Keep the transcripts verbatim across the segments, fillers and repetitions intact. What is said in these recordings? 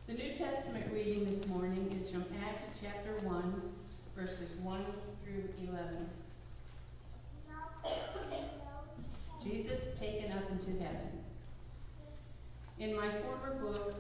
The New Testament reading this morning is from Acts chapter one, verses one through eleven. Jesus taken up into heaven. In my former book,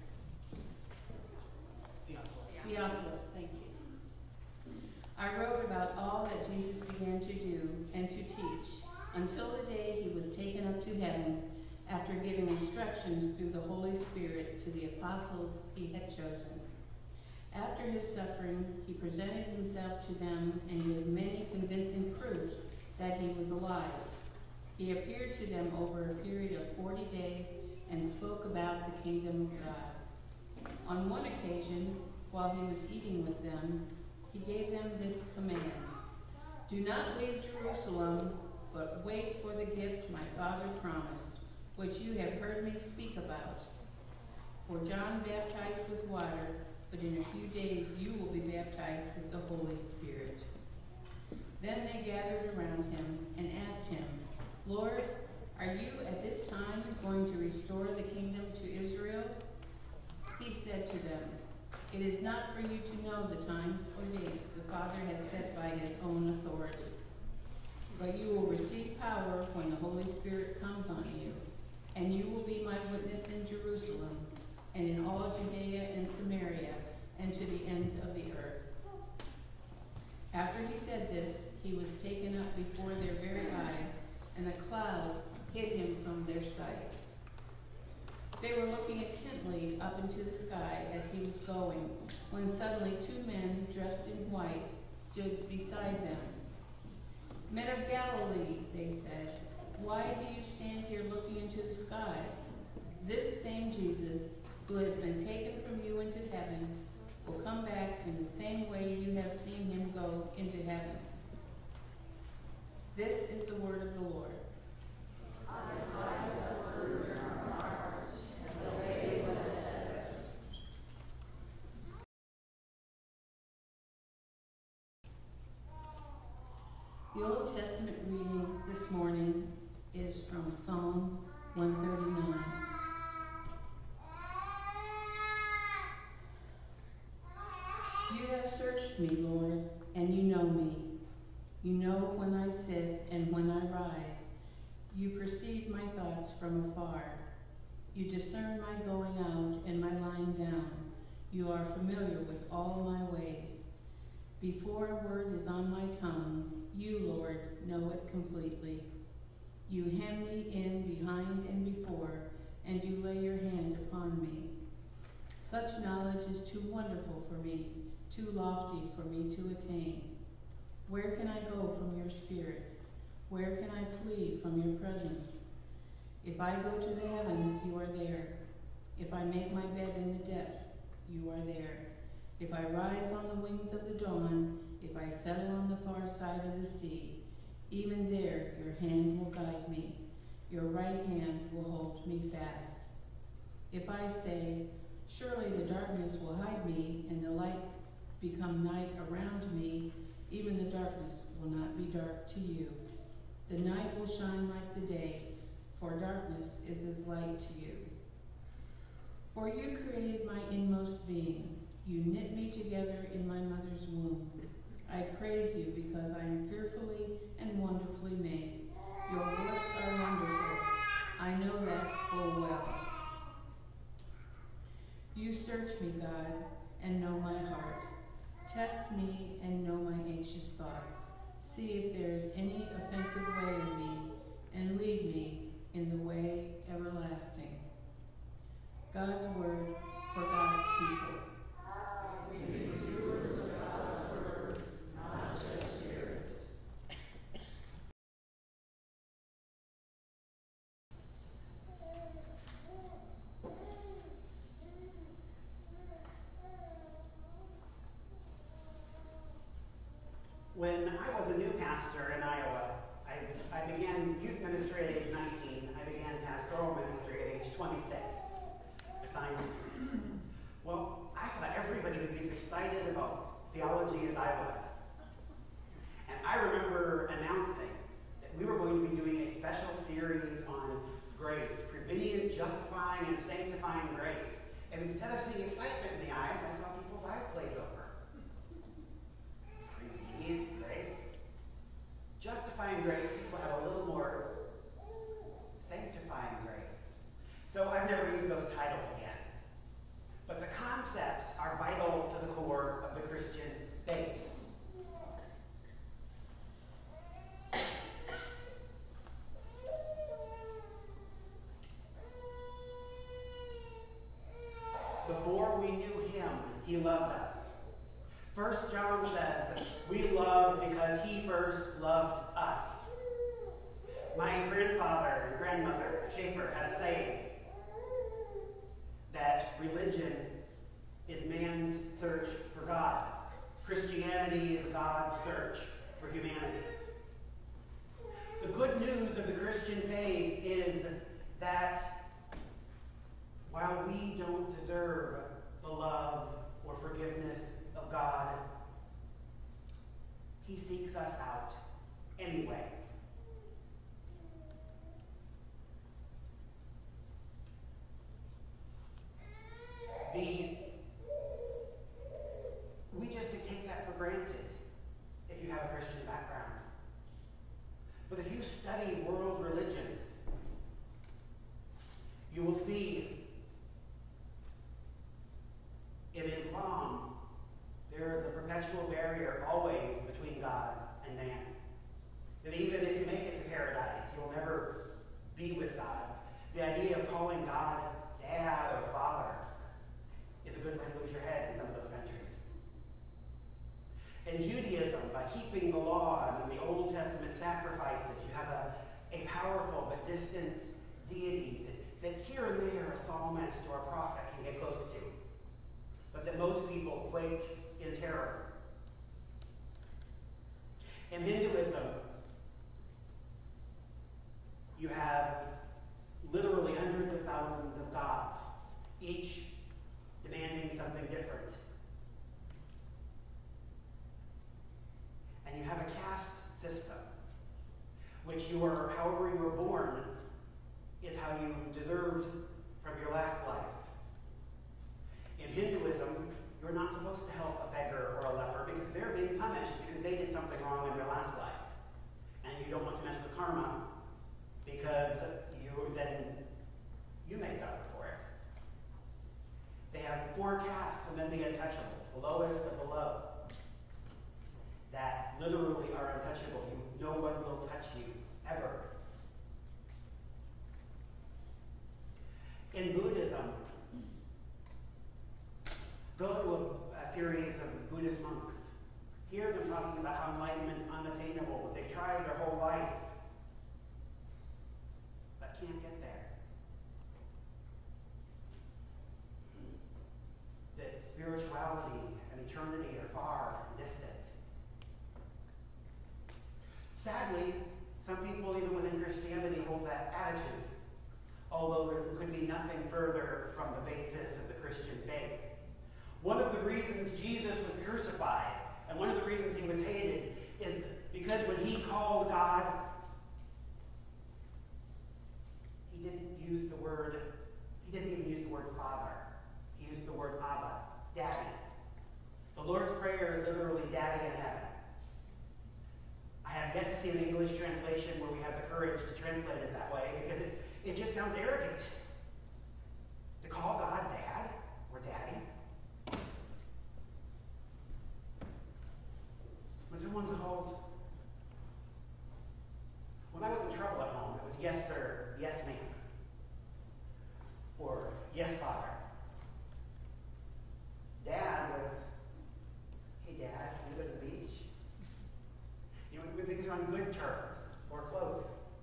Theophilus, thank you, I wrote about all that Jesus began to do and to teach until the day he was taken up to heaven, after giving instructions through the Holy Spirit to the apostles he had chosen. After his suffering, he presented himself to them and gave many convincing proofs that he was alive. He appeared to them over a period of forty days and spoke about the kingdom of God. On one occasion, while he was eating with them, he gave them this command: "Do not leave Jerusalem, but wait for the gift my Father promised, which you have heard me speak about. For John baptized with water, but in a few days you will be baptized with the Holy Spirit." Then they gathered around him and asked him, "Lord, are you at this time going to restore the kingdom to Israel?" He said to them, "It is not for you to know the times or dates the Father has set by his own authority. But you will receive power when the Holy Spirit comes on you, and you will be my witness in Jerusalem and in all Judea and Samaria and to the ends of the earth." After he said this, he was taken up before their very eyes, and a cloud hid him from their sight. They were looking intently up into the sky as he was going, when suddenly two men dressed in white stood beside them. "Men of Galilee," they said, "why do you stand here looking into the sky? This same Jesus, who has been taken from you into heaven, will come back in the same way you have seen him go into heaven." This is the word of the Lord. The Old Testament reading this morning is from Psalm one thirty-nine. You have searched me, Lord, and you know me. You know when I sit and when I rise. You perceive my thoughts from afar. You discern my going out and my lying down. You are familiar with all my ways. Before a word is on my tongue, you, Lord, know it completely. You hem me in behind and before, and you lay your hand upon me. Such knowledge is too wonderful for me, too lofty for me to attain. Where can I go from your spirit? Where can I flee from your presence? If I go to the heavens, you are there. If I make my bed in the depths, you are there. If I rise on the wings of the dawn, if I settle on the far side of the sea, even there your hand will guide me. Your right hand will hold me fast. If I say, surely the darkness will hide me and the light become night around me, even the darkness will not be dark to you. The night will shine like the day, for darkness is as light to you. For you created my inmost being. You knit me together in my mother's womb. I praise you because I am fearfully and wonderfully made. Your works are wonderful. I know that full well. You search me, God, and know my heart. Test me and know my anxious thoughts. See if there is any offensive way in me, and lead me in the way everlasting. God's word for God's people. When I was a new pastor in Iowa, I, I began youth ministry at age nineteen. I began pastoral ministry at age twenty-six. Assigned. Well, I thought everybody would be as excited about theology as I was. And I remember announcing that we were going to be doing a special series on grace, prevenient, justifying, and sanctifying grace. And instead of seeing excitement in the eyes, I saw people's eyes glaze over. Prevenient grace. Justifying grace, people have a little more sanctifying grace. So I've never used those titles again. But the concepts are vital to the core of the Christian faith. Before we knew him, he loved us. First John says, we love because he first loved us. My grandfather and grandmother, Schaefer, had a saying that religion is man's search for God. Christianity is God's search for humanity. The good news of the Christian faith is that while we don't deserve the love or forgiveness of God, he seeks us out anyway. The, we just take that for granted if you have a Christian background. But if you study world religions, you will see in Islam, there is a perpetual barrier always between God and man. That even if you make it to paradise, you'll never be with God. The idea of calling God dad or father is a good way to lose your head in some of those countries. In Judaism, by keeping the law and in the Old Testament sacrifices, you have a, a powerful but distant deity that, that here and there a psalmist or a prophet can get close to, but that most people quake in terror. In Hinduism, you have literally hundreds of thousands of gods, each demanding something different. And you have a caste system, which you are, however you were born, is how you deserved from your last life. In Hinduism, you're not supposed to help a beggar or a leper because they're being punished because they did something wrong in their last life. And you don't want to mess with karma because you then you may suffer for it. They have four castes and then the untouchables, the lowest of the low, that literally are untouchable. You, no one will touch you, ever. In Buddhism, go to a, a series of Buddhist monks. Hear them talking about how enlightenment is unattainable, that they've tried their whole life, but can't get there. That spirituality and eternity are far and distant. Sadly, some people, even within Christianity, hold that attitude, although there could be nothing further from the basis of the Christian faith. One of the reasons Jesus was crucified, and one of the reasons he was hated, is because when he called God, he didn't use the word, he didn't even use the word Father. He used the word Abba, Daddy. The Lord's Prayer is literally Daddy in heaven. I have yet to see an English translation where we have the courage to translate it that way because it, it just sounds arrogant. To call God Dad or Daddy. When someone calls, when I was in trouble at home, it was yes sir, yes ma'am, or yes father. Dad was, hey Dad, can we go to the beach? You know, when things are on good terms or close.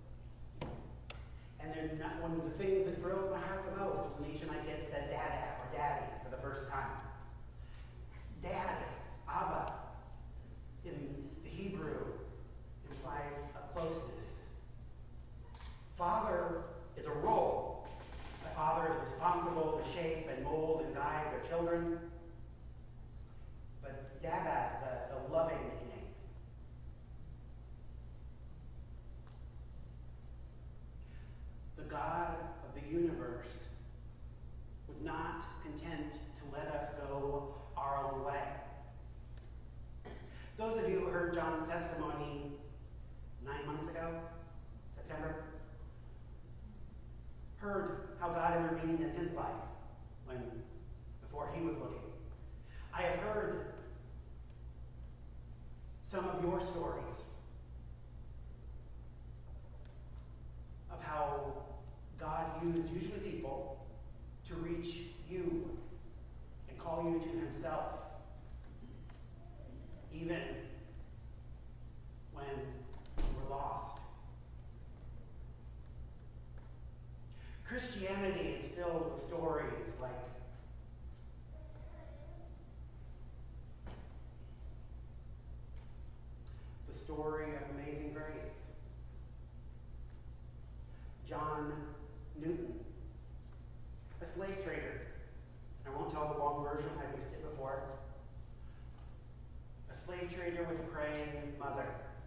And they're not, one of the things that thrilled my heart the most was when each of my kids said Dada or Daddy for the first time. Dad, Abba, in the Hebrew implies a closeness. Father is a role. A father is responsible to shape and mold and guide their children. But Dada is the, the loving nickname. The God of the universe was not content to let us go our own way. Those of you who heard John's testimony nine months ago, September, heard how God intervened in his life when before he was looking. I have heard some of your stories of how God used usually people to reach you and call you to himself, even when you were lost. Christianity is filled with stories like the story of Amazing Grace, John Newton, a slave trader. I won't tell the long version, I've used it before. A slave trader with a praying mother.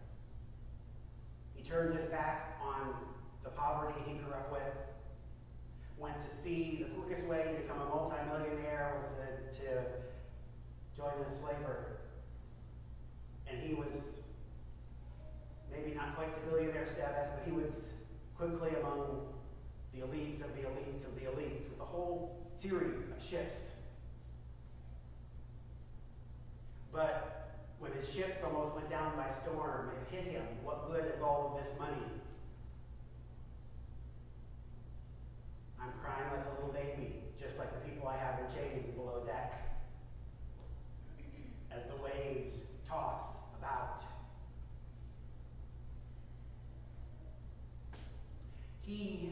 He turned his back on the poverty he grew up with, went to sea. The quickest way to become a multimillionaire was to, to join the slaver. And he was maybe not quite to billionaire status, but he was quickly among the elites of the elites of the elites, with a whole series of ships. But when his ships almost went down by storm, it hit him, what good is all of this money? I'm crying like a little baby, just like the people I have in chains below deck, as the waves toss about. He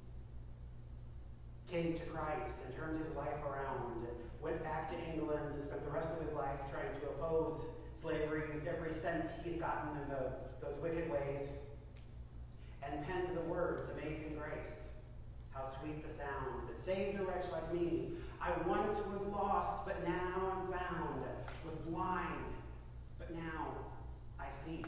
came to Christ and turned his life around, went back to England, spent the rest of his life trying to oppose slavery, used every cent he had gotten in those, those wicked ways, and penned the words, Amazing Grace. How sweet the sound that saved a wretch like me. I once was lost, but now I'm found. Was blind, but now I see.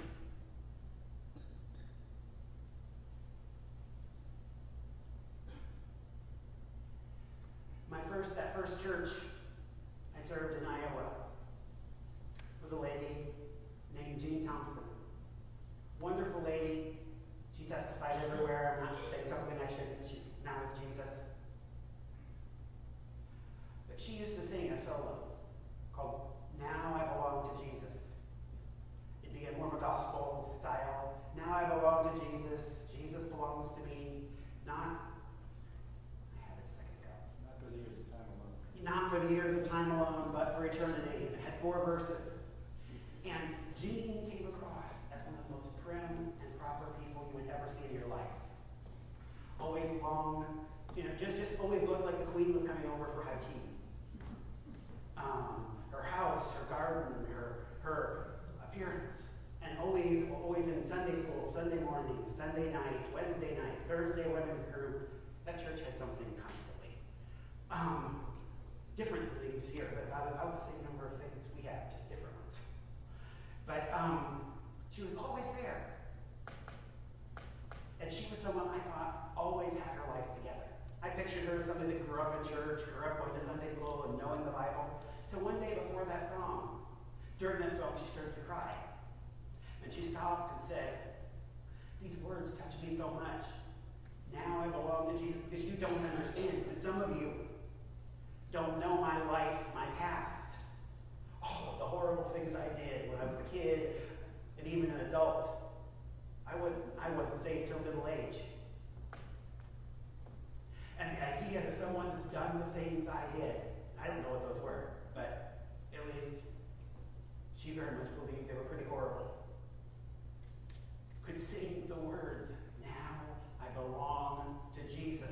My first, that first church I served in Iowa was a lady named Jean Thompson. Wonderful lady. She testified everywhere. I'm not saying something I shouldn't. She's now with Jesus. But she used to sing a solo called Now I Belong to Jesus. It'd be more of a gospel style. Now I belong to Jesus. Jesus belongs to me. Not, I had it a second ago. Not for the years of time alone. Not for the years of time alone, but for eternity. It had four verses. And Jean came across as one of the most prim and proper people you would ever see in your life. Always long, you know, just, just always looked like the queen was coming over for high tea. Um, her house, her garden, her, her appearance, and always, always in Sunday school, Sunday morning, Sunday night, Wednesday night, Thursday women's group. That church had something constantly. Um, different things here, but about, about the same number of things we have, just different ones. But um, she was always there. And she was someone I thought always had her life together. I pictured her as somebody that grew up in church, grew up going to Sunday school and knowing the Bible, till one day before that song, during that song, she started to cry. And she stopped and said, these words touch me so much. Now I belong to Jesus, because you don't understand. She said, some of you don't know my life, my past. All of the horrible things I did when I was a kid and even an adult. I wasn't, I wasn't saved till middle age. And the idea that someone that's done the things I did, I don't know what those were, but at least she very much believed they were pretty horrible, could sing the words, now I belong to Jesus.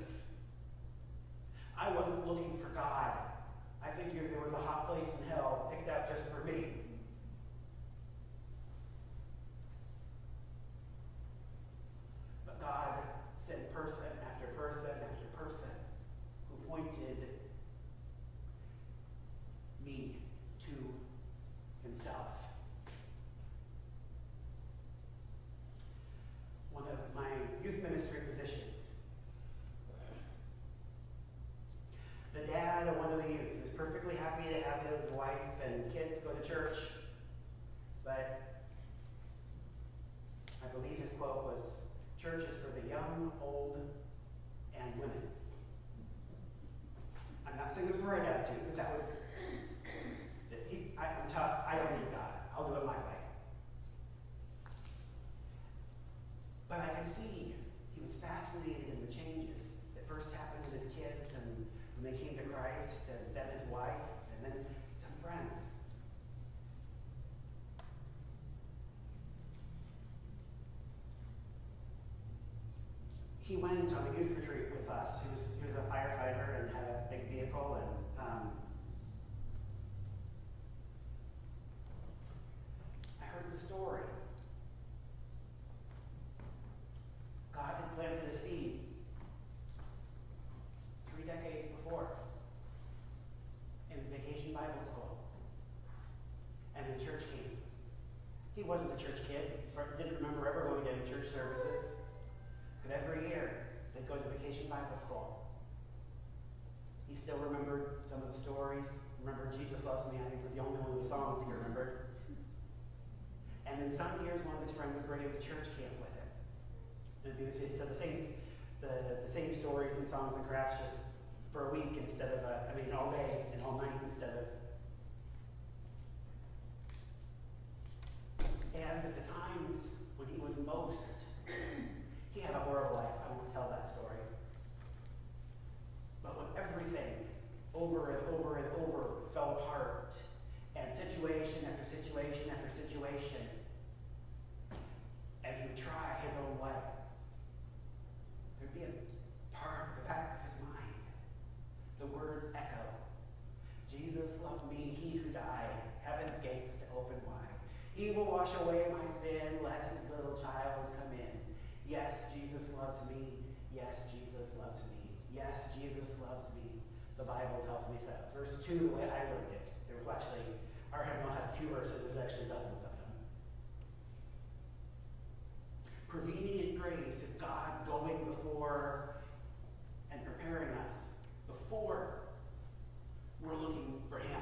I wasn't looking for God. I figured there was a hot place in hell picked out just for me. But God sent person after person after person who pointed me to himself. One of my youth ministry positions, the dad dad of one of the youth. He was perfectly happy to have his wife and kids go to church, but I believe his quote was, "Church is for the young, old, and women." I'm not saying it was the right attitude, but that was, that he, I, I'm tough, I don't need God, I'll do it my way. But I could see he was fascinated in the changes that first happened with his kids, and when they came to Christ, and then his wife, and then some friends. He went on a youth retreat with us. He was, he was a firefighter and had a big vehicle, and um, I heard the story. God had planted a seed three decades before in Vacation Bible School, and the church came. He wasn't a church kid. He didn't remember ever going to any church services. But every year, they'd go to Vacation Bible School. He still remembered some of the stories. Remember, Jesus Loves Me, I think was the only one of the songs he remembered. And then some years, one of his friends would bring him to church camp with him. And he said the same, the, the same stories and songs and crafts just for a week instead of, a, I mean, all day and all night instead of. And at the times when he was most, he had a horrible life. I won't tell that story. But when everything over and over and over fell apart, and situation after situation after situation, and he would try his own way, there'd be a part of the back of his mind. The words echo. Jesus loved me, he who died, heaven's gates to open wide. He will wash away my sin, let his little child come in. Yes, Jesus loves me. Yes, Jesus loves me. Yes, Jesus loves me. The Bible tells me so. It's verse two, the way I learned it. There was actually, our hymnal has a few verses, there's actually dozens of them. Prevenient grace is God going before and preparing us before we're looking for him.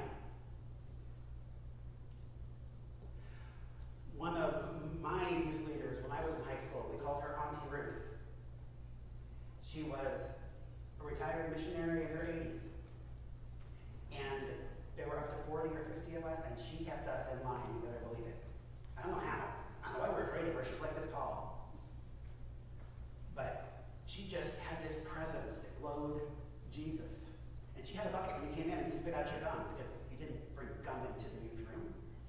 One of my youth leaders, when I was in high school, we called her Auntie Ruth. She was a retired missionary in her eighties. And there were up to forty or fifty of us, and she kept us in line, you better believe it. I don't know how. I don't know why we're afraid of her. She's like this tall. But she just had this presence that glowed Jesus. And she had a bucket when you came in and you spit out your gum, because you didn't bring gum into the youth room.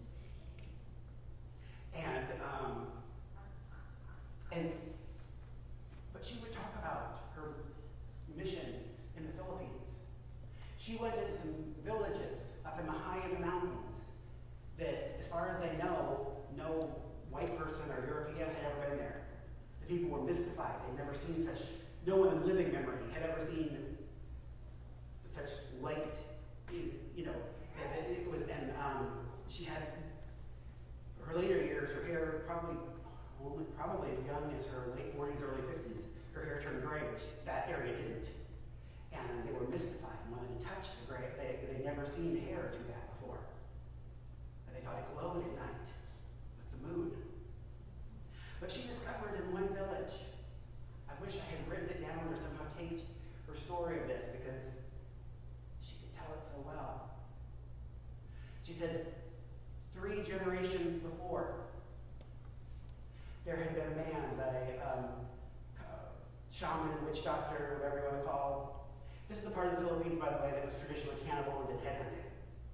And, um, and, but she would talk about her missions in the Philippines. She went into some villages up in the high end mountains that, as far as they know, no white person or European had ever been there. The people were mystified. They'd never seen such, no one in living memory had ever seen such light, you know, it was, and um, she had, her later years, her hair probably, only, probably as young as her late forties, early fifties, her hair turned gray, which that area didn't. And they were mystified and wanted to touch the gray. They, they'd never seen hair do that before. And they thought it glowed at night with the moon. But she discovered in one village, I wish I had written it down or somehow taped her story of this, because she could tell it so well. She said, three generations before, there had been a man, a um, uh, shaman, witch doctor, whatever you want to call. This is a part of the Philippines, by the way, that was traditionally cannibal and did headhunting.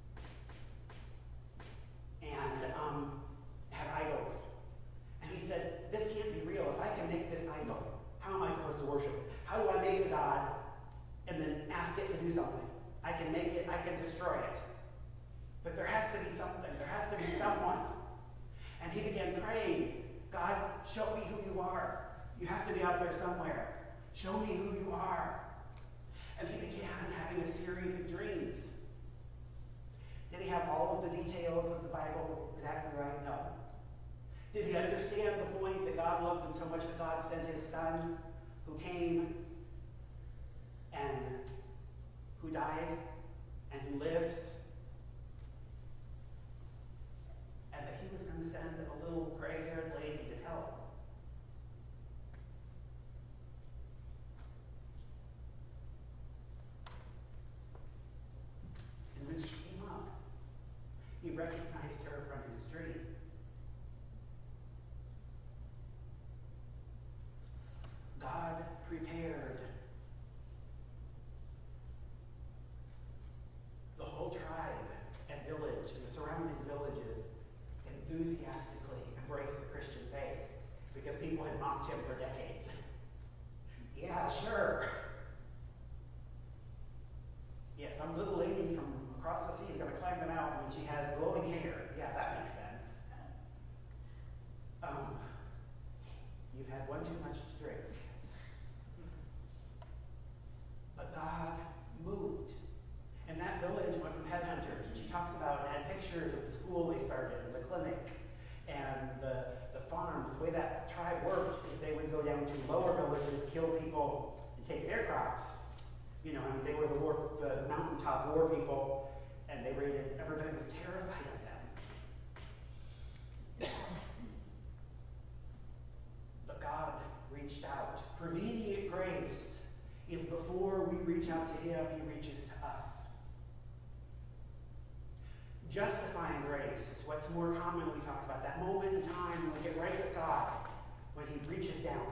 And um, had idols. And he said, this can't be real. If I can make this idol, how am I supposed to worship it? How do I make a god and then ask it to do something? I can make it, I can destroy it. But there has to be something. There has to be someone. And he began praying, God, show me who you are. You have to be out there somewhere. Show me who you are. And he began having a series of dreams. Did he have all of the details of the Bible exactly right? No. Did he understand the point that God loved him so much that God sent his son, who came and who died and who lives, and that he was going to send a little gray-haired lady to tell him. And when she came up, he recognized her from his dream. God prepared the whole tribe and village and the surrounding villages enthusiastically embraced the Christian faith because people had mocked him for decades. Yeah, sure. Yeah, some little lady from across the sea is going to climb the mountain and she has glowing hair. Yeah, that makes sense. Um, you've had one too much to drink. But God moved. And that village went from headhunters, and she talks about and had pictures of the school they started and the clinic and the, the farms. The way that tribe worked is they would go down to lower villages, kill people, and take their crops. You know, I mean, they were the war, the mountaintop war people, and they raided, everybody was terrified of them. But God reached out. Prevenient grace is before we reach out to him, he reaches to us. Justifying grace is what's more commonly talked about. That moment in time when we get right with God, when he reaches down.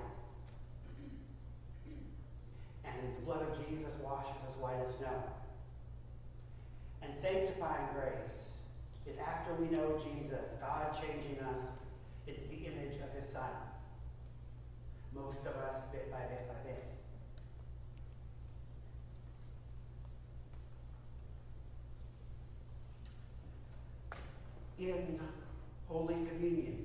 And the blood of Jesus washes as white as snow. And sanctifying grace is after we know Jesus, God changing us into the image of his Son. Most of us bit by bit by bit. In Holy Communion,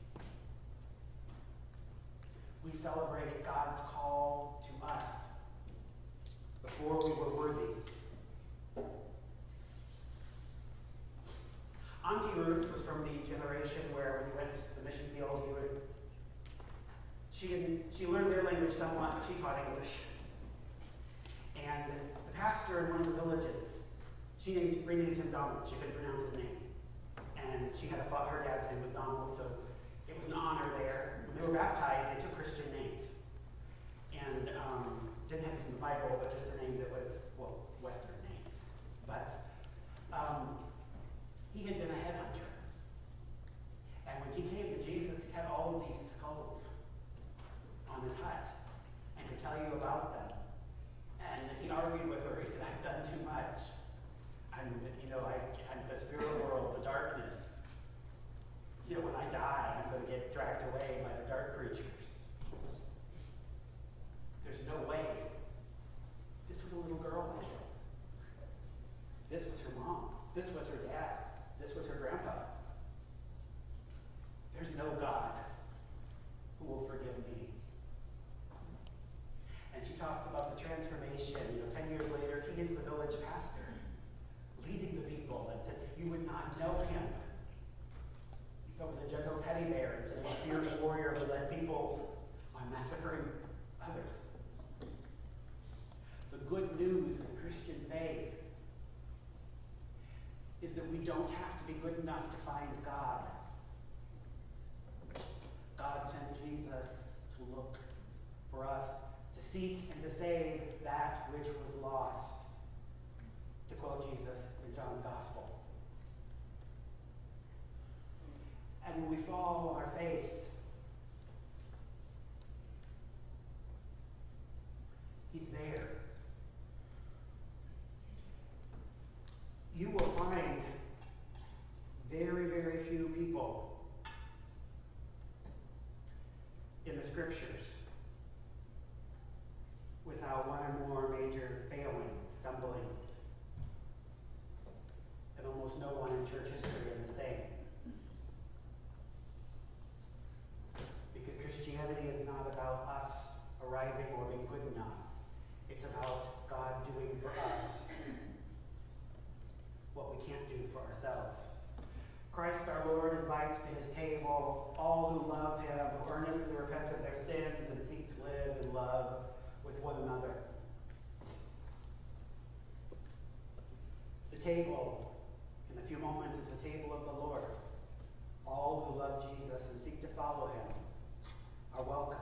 we celebrate God's call to us before we were worthy. Auntie Ruth was from the generation where when you went to the mission field, you would, she, she learned their language somewhat, but she taught English. And the pastor in one of the villages, she named, renamed him Donald. She couldn't pronounce his name. And she had a father, her dad's name was Donald, so it was an honor there. When they were baptized, they took Christian names. And um, didn't have it in the Bible, but just a name that was, well, Western names. But um, he had been a headhunter. And when he came to Jesus, he had all of these skulls on his hut and could tell you about them. And he argued with her. He said, I've done too much. I'm, you know, I, I'm the spirit world, the darkness. You know, when I die, I'm going to get dragged away by the dark creatures. There's no way. This was a little girl I killed. This was her mom. This was her dad. This was her grandpa. There's no God who will forgive me. And she talked about the transformation. You know, ten years later, he is the village pastor, leading the people, and said, you would not know him. He thought was a gentle teddy bear instead of a fierce warrior who led people on massacring others. The good news of Christian faith is that we don't have to be good enough to find God. God sent Jesus to look for us, to seek and to save that which was lost, to quote Jesus in John's Gospel. And when we fall on our face, he's there. You will find very, very few people in the scriptures without one or more major failings, stumblings, and almost no one in church history in the same. Because Christianity is not about us arriving or being good enough. It's about God doing for us what we can't do for ourselves. Christ our Lord invites to his table all who love him, who earnestly repent of their sins and seek to live in love with one another. table in a few moments is the table of the Lord. All who love Jesus and seek to follow him are welcome.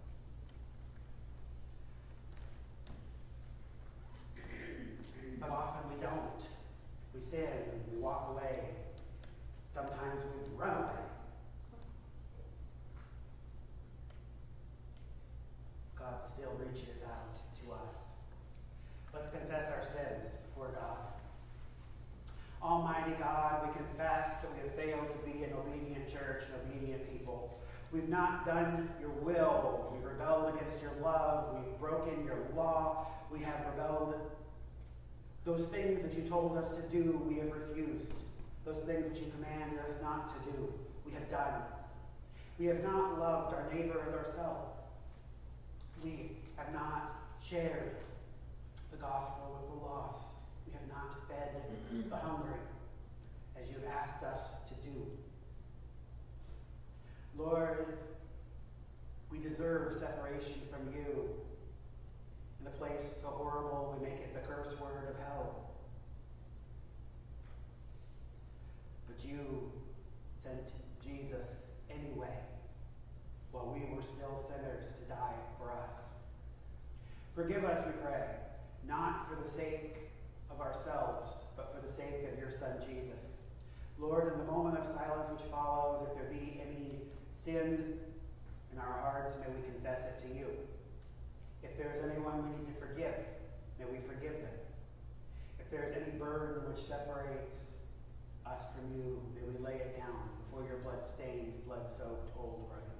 But often we don't. We sin, we walk away. Sometimes we run away. God still reaches out to us. Let's confess our sins before God. Almighty God, we confess that we have failed to be an obedient church, an obedient people. We've not done your will. We've rebelled against your love. We've broken your law. We have rebelled. Those things that you told us to do, we have refused. Those things that you commanded us not to do, we have done. We have not loved our neighbor as ourselves. We have not shared the gospel with the lost. We have not fed the hungry as you have asked us to do. Lord, we deserve separation from you. In a place so horrible, we make it the curse word of hell. But you sent Jesus anyway, while we were still sinners, to die for us. Forgive us, we pray, not for the sake of ourselves, but for the sake of your Son, Jesus. Lord, in the moment of silence which follows, if there be any sin in our hearts, may we confess it to you. If there is anyone we need to forgive, may we forgive them. If there is any burden which separates us from you, may we lay it down before your blood-stained, blood-soaked, old rugged